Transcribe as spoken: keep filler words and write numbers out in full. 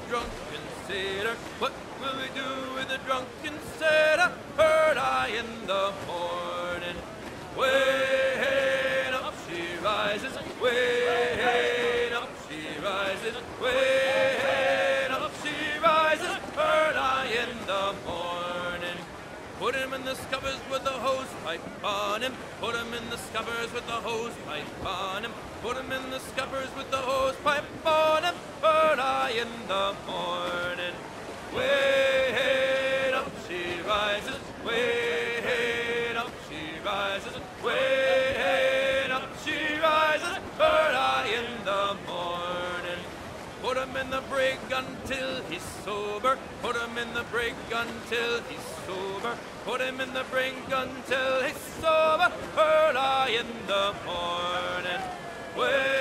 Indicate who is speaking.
Speaker 1: drunken sailor? What will we do with the drunken sailor? Early in the morning. Way up she rises, way up she rises, way up she rises, early in the morning. Put him in the scuppers with the hose pipe on him. Put him in the scuppers with the hose pipe on him. Put him in the scuppers with the hose pipe on him. Early in the morning. Way up she rises, way up she rises, way up she rises, early in the morning. Put him in the brig until he's sober. Put him in the brig until he's sober. Put him in the brig until he's sober. Early in the morning. Way